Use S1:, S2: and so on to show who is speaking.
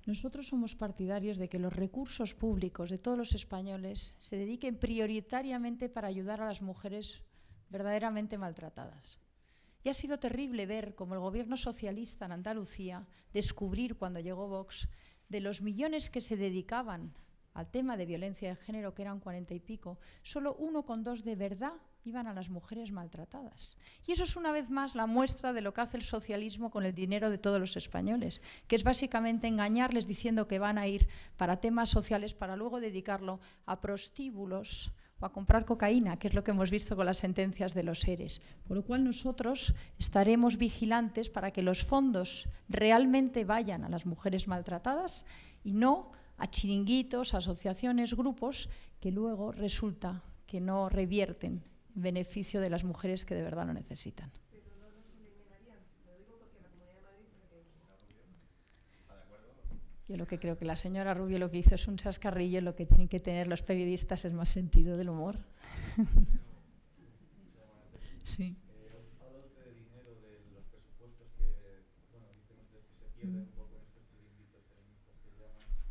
S1: Nosotros somos partidarios de que los recursos públicos de todos los españoles se dediquen prioritariamente para ayudar a las mujeres verdaderamente maltratadas. Y ha sido terrible ver cómo el gobierno socialista en Andalucía, descubrir cuando llegó Vox, de los millones que se dedicaban al tema de violencia de género, que eran 40 y pico, solo 1,2 de verdad iban a las mujeres maltratadas. Y eso es una vez más la muestra de lo que hace el socialismo con el dinero de todos los españoles, que es básicamente engañarles diciendo que van a ir para temas sociales para luego dedicarlo a prostíbulos o a comprar cocaína, que es lo que hemos visto con las sentencias de los ERES. Con lo cual nosotros estaremos vigilantes para que los fondos realmente vayan a las mujeres maltratadas y no a chiringuitos, asociaciones, grupos que luego resulta que no revierten en beneficio de las mujeres que de verdad lo necesitan.
S2: Pero no nos eliminarían, lo digo porque la Comunidad de Madrid
S1: Yo lo que creo que la señora Rubio lo que hizo es un chascarrillo, lo que tienen que tener los periodistas es más sentido del humor. Sí.
S3: Habla usted de dinero, de los presupuestos que, bueno, dicen ustedes que se pierden